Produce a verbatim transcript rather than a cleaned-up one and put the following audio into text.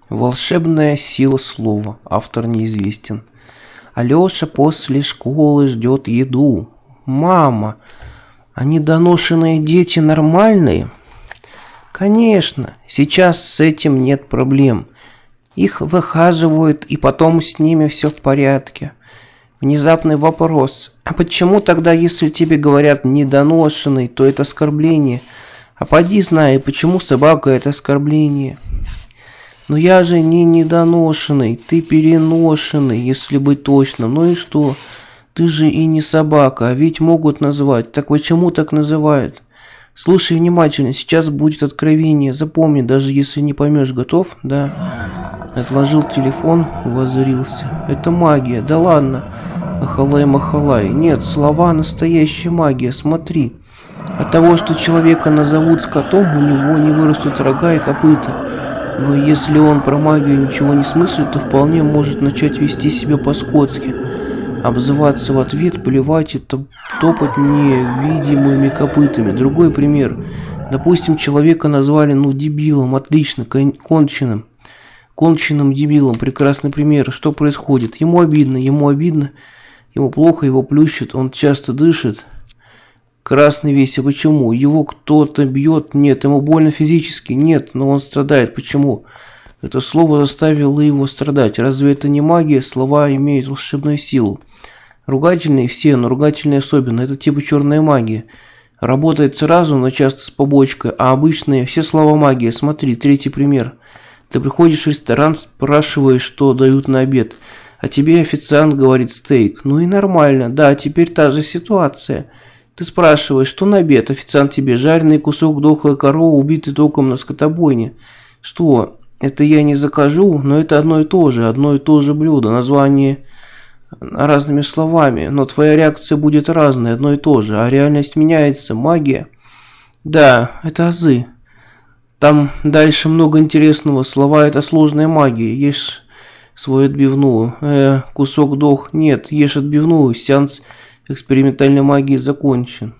Волшебная сила слова. Автор неизвестен. Алёша после школы ждет еду. Мама, а недоношенные дети нормальные? Конечно, сейчас с этим нет проблем. Их выхаживают, и потом с ними все в порядке. Внезапный вопрос. А почему тогда, если тебе говорят недоношенный, то это оскорбление? А поди знай, почему собака это оскорбление? Но я же не недоношенный, ты переношенный, если быть точным. Ну и что? Ты же и не собака, а ведь могут назвать. Так почему так называют? Слушай внимательно, сейчас будет откровение. Запомни, даже если не поймешь, готов? Да. Отложил телефон, воззрился. Это магия, да ладно. Махалай-махалай. Нет, слова настоящая магия, смотри. От того, что человека назовут скотом, у него не вырастут рога и копыта. Но если он про магию ничего не смыслит, то вполне может начать вести себя по-скотски. Обзываться в ответ, плевать и топать невидимыми копытами. Другой пример. Допустим, человека назвали, ну, дебилом, отлично, конченым. Конченым дебилом, прекрасный пример. Что происходит? Ему обидно, ему обидно, ему плохо, его плющит, он часто дышит. Красный весь, а почему? Его кто-то бьет? Нет, ему больно физически? Нет, но он страдает. Почему? Это слово заставило его страдать. Разве это не магия? Слова имеют волшебную силу. Ругательные все, но ругательные особенно. Это типа черная магия. Работает сразу, но часто с побочкой. А обычные все слова магия. Смотри, третий пример. Ты приходишь в ресторан, спрашиваешь, что дают на обед. А тебе официант говорит стейк. Ну и нормально. Да, теперь та же ситуация. Ты спрашиваешь, что на обед? Официант тебе жареный кусок дохлой коровы, убитый током на скотобойне. Что? Это я не закажу, но это одно и то же, одно и то же блюдо. Название разными словами, но твоя реакция будет разной, одно и то же. А реальность меняется, магия. Да, это азы. Там дальше много интересного. Слова это сложная магия. Ешь свою отбивную. Э, кусок дох. Нет, ешь отбивную. Сеанс экспериментальной магии закончен.